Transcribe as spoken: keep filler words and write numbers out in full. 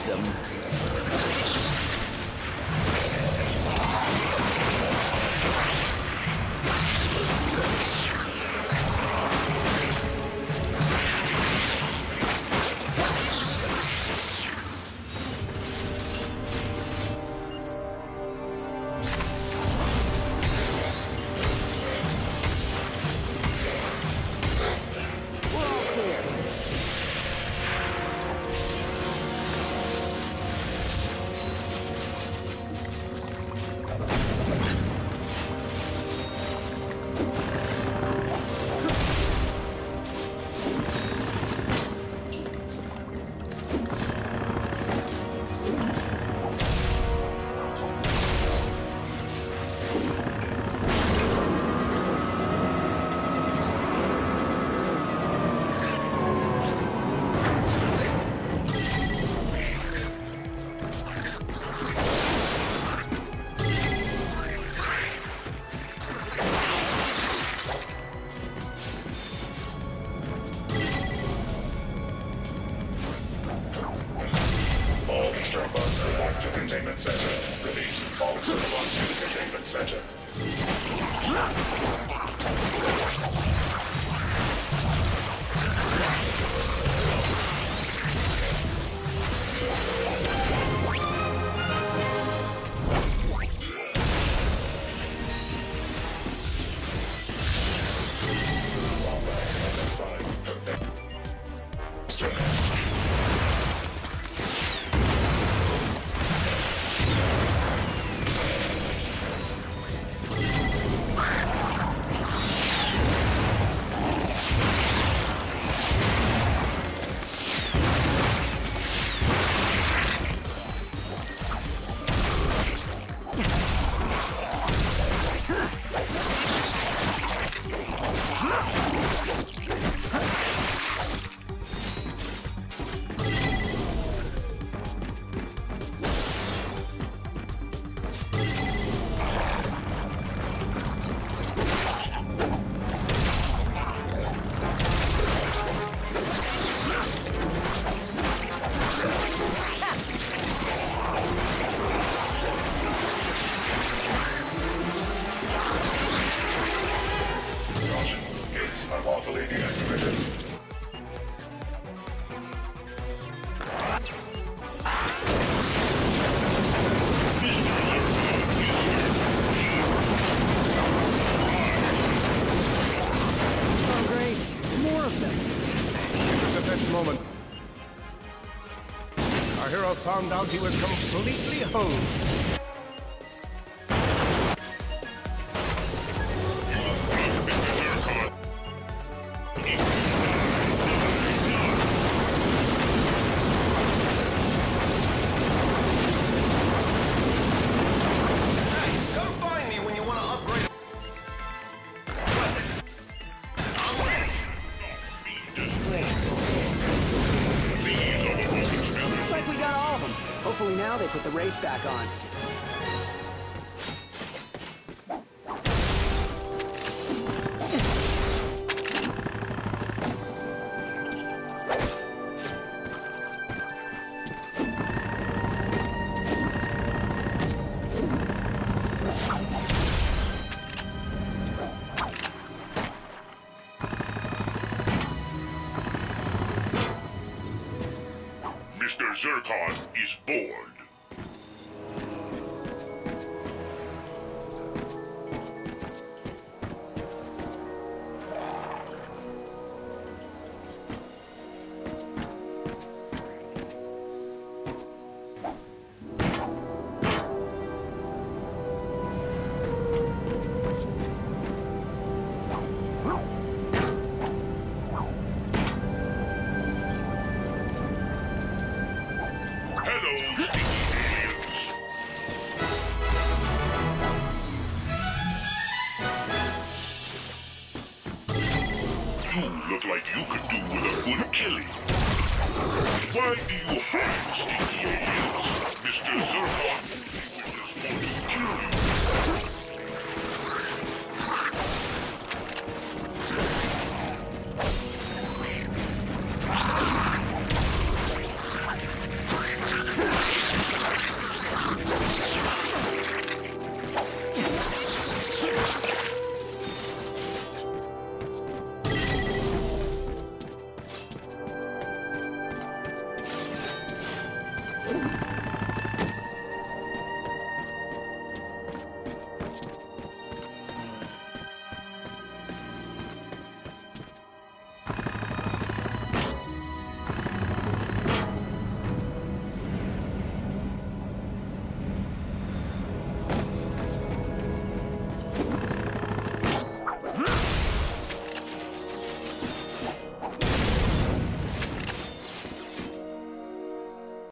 them. Containment center. Repeat. All Autobots to the containment center. Unlawfully deactivated. Oh, great. More of them. It was at this moment our hero found out he was completely hosed. Hopefully now they put the race back on. Mister Zircon is bored. You look like you could do with a good killing. Why do you hide, stinky aliens, Mister Zircon?